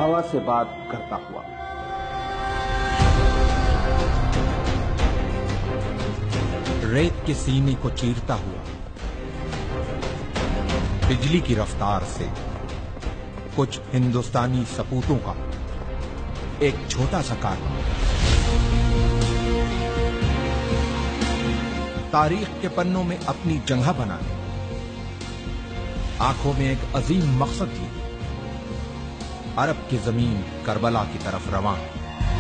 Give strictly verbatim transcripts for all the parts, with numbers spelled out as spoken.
हवा से बात करता हुआ। रेत के सीने को चीरता हुआ, बिजली की रफ्तार से कुछ हिंदुस्तानी सपूतों का एक छोटा सा कारवां तारीख के पन्नों में अपनी जगह बनाने, आंखों में एक अजीम मकसद लिए अरब की जमीन करबला की तरफ रवां है।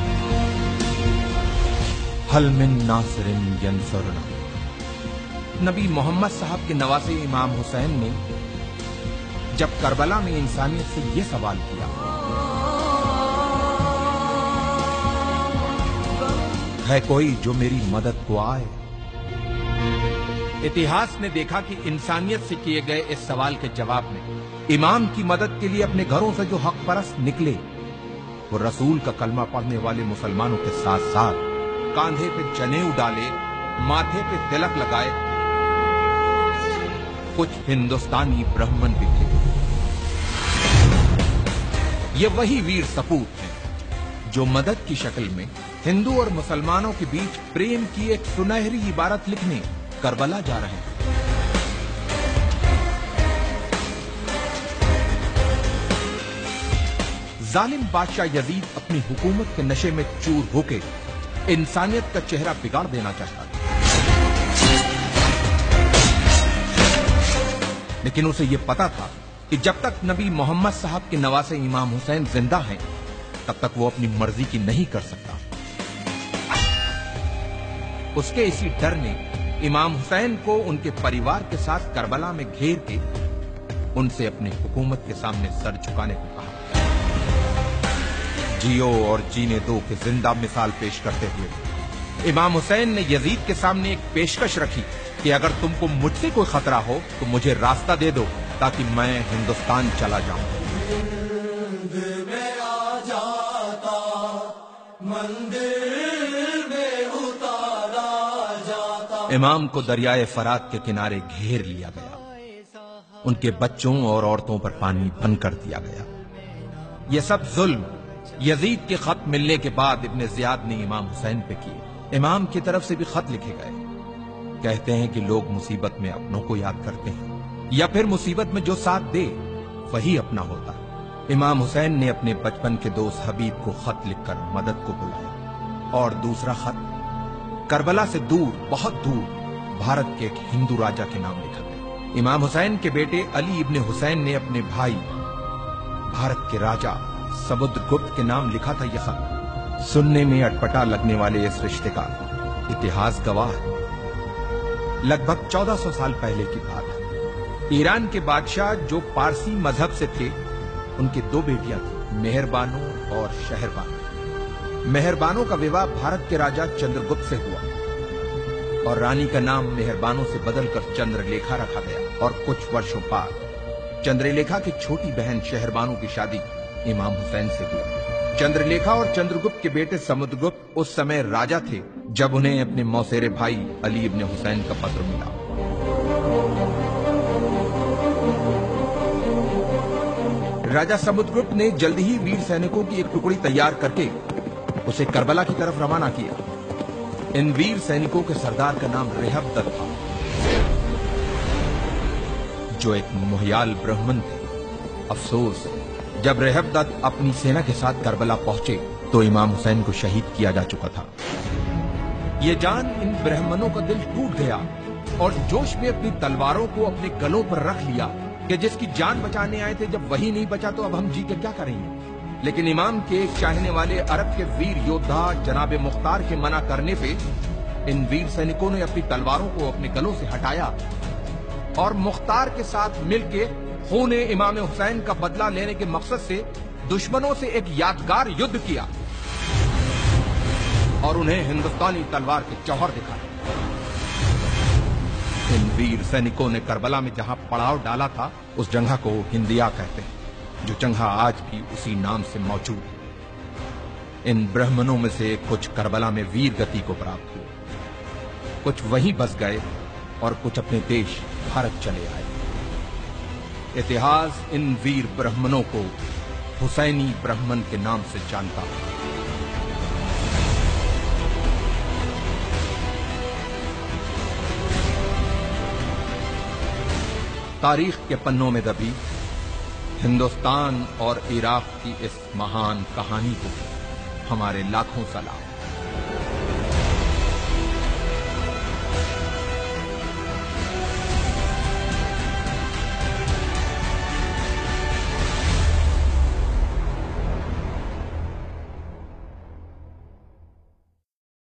हल मिन नासिरिन यंसुरना। नबी मोहम्मद साहब के नवासे इमाम हुसैन ने जब करबला में इंसानियत से यह सवाल किया, है कोई जो मेरी मदद को आए? इतिहास ने देखा कि इंसानियत से किए गए इस सवाल के जवाब में इमाम की मदद के लिए अपने घरों से जो हक परस्त निकले, वो रसूल का कलमा पढ़ने वाले मुसलमानों के साथ साथ कांधे पे जनेऊ डाले, माथे पे तिलक लगाए कुछ हिंदुस्तानी ब्राह्मण भी थे। ये वही वीर सपूत हैं जो मदद की शक्ल में हिंदू और मुसलमानों के बीच प्रेम की एक सुनहरी इबारत लिखने करबला जा रहे हैं। जालिम बादशाह यजीद अपनी हुकूमत के नशे में चूर होके इंसानियत का चेहरा बिगाड़ देना चाहता था, लेकिन उसे यह पता था कि जब तक नबी मोहम्मद साहब के नवासे इमाम हुसैन जिंदा हैं, तब तक वो अपनी मर्जी की नहीं कर सकता। उसके इसी डर ने इमाम हुसैन को उनके परिवार के साथ करबला में घेर के उनसे अपनी हुकूमत के सामने सर झुकाने को कहा। जियो और जीने दो की जिंदा मिसाल पेश करते हुए इमाम हुसैन ने यजीद के सामने एक पेशकश रखी कि अगर तुमको मुझसे कोई खतरा हो तो मुझे रास्ता दे दो ताकि मैं हिंदुस्तान चला जाऊं। में आ जाता, मंदिर में उतारा जाता। इमाम को दरियाए फरात के किनारे घेर लिया गया, उनके बच्चों और औरतों पर पानी बंद कर दिया गया। यह सब जुल्म यजीद के खत मिलने के बाद इब्ने जियाद ने इमाम हुसैन पे किए। इमाम की तरफ से भी खत लिखे गए। कहते हैं कि लोग मुसीबत में अपनों को याद करते हैं या फिर मुसीबत में जो साथ दे वही अपना होता है। इमाम हुसैन ने अपने बचपन के दोस्त हबीब को खत लिखकर मदद को बुलाया और दूसरा खत करबला से दूर, बहुत दूर भारत के एक हिंदू राजा के नाम लिखा गया। इमाम हुसैन के बेटे अली इब्ने हुसैन ने अपने भाई भारत के राजा समुद्रगुप्त के नाम लिखा था यह खत। सुनने में अटपटा लगने वाले इस रिश्ते का इतिहास गवाह है। लगभग चौदह सौ साल पहले की बात है। ईरान के बादशाह जो पारसी मजहब से थे, उनकी दो बेटियां थी, मेहरबानो और शहरबानो। मेहरबानो का विवाह भारत के राजा चंद्रगुप्त से हुआ और रानी का नाम मेहरबानो से बदलकर चंद्रलेखा रखा गया। और कुछ वर्षों बाद चंद्रलेखा की छोटी बहन शहरबानो की शादी इमाम हुसैन से हुई। चंद्रलेखा और चंद्रगुप्त के बेटे समुद्रगुप्त उस समय राजा थे जब उन्हें अपने मौसेरे भाई अली इब्ने हुसैन का पत्र मिला। राजा समुद्रगुप्त ने जल्द ही वीर सैनिकों की एक टुकड़ी तैयार करके उसे करबला की तरफ रवाना किया। इन वीर सैनिकों के सरदार का नाम रेहबदत था, जो एक मोहयाल ब्राह्मण थे। अफसोस, जब रेहबदत अपनी सेना के साथ करबला पहुंचे तो इमाम हुसैन को शहीद किया जा चुका था। ये जान इन ब्राह्मणों का दिल टूट गया और जोश में अपनी तलवारों को अपने गलों पर रख लिया कि जिसकी जान बचाने आए थे, जब वही नहीं बचा तो अब हम जी के क्या करेंगे। लेकिन इमाम के एक चाहने वाले अरब के वीर योद्धा जनाबे मुख्तार के मना करने पे इन वीर सैनिकों ने अपनी तलवारों को अपने गलों से हटाया और मुख्तार के साथ मिलके खून इमाम हुसैन का बदला लेने के मकसद से दुश्मनों से एक यादगार युद्ध किया और उन्हें हिंदुस्तानी तलवार के जौहर दिखाए। इन वीर सैनिकों ने करबला में जहां पड़ाव डाला था, उस जगह को हिंदिया कहते हैं, जो जगह आज भी उसी नाम से मौजूद है। इन ब्राह्मणों में से कुछ करबला में वीर गति को प्राप्त हुए, कुछ वहीं बस गए और कुछ अपने देश भारत चले आए। इतिहास इन वीर ब्राह्मणों को हुसैनी ब्राह्मण के नाम से जानता हूं। तारीख के पन्नों में दबी हिंदुस्तान और इराक की इस महान कहानी को हमारे लाखों सलाम।